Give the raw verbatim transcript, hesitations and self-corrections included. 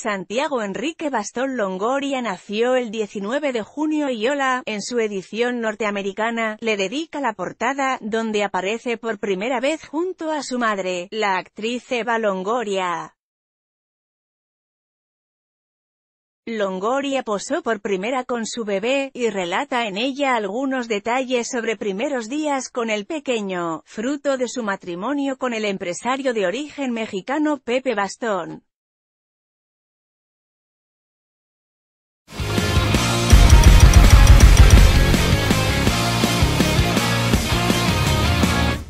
Santiago Enrique Bastón Longoria nació el diecinueve de junio y Hola, en su edición norteamericana, le dedica la portada, donde aparece por primera vez junto a su madre, la actriz Eva Longoria. Longoria posó por primera con su bebé, y relata en ella algunos detalles sobre primeros días con el pequeño, fruto de su matrimonio con el empresario de origen mexicano Pepe Bastón.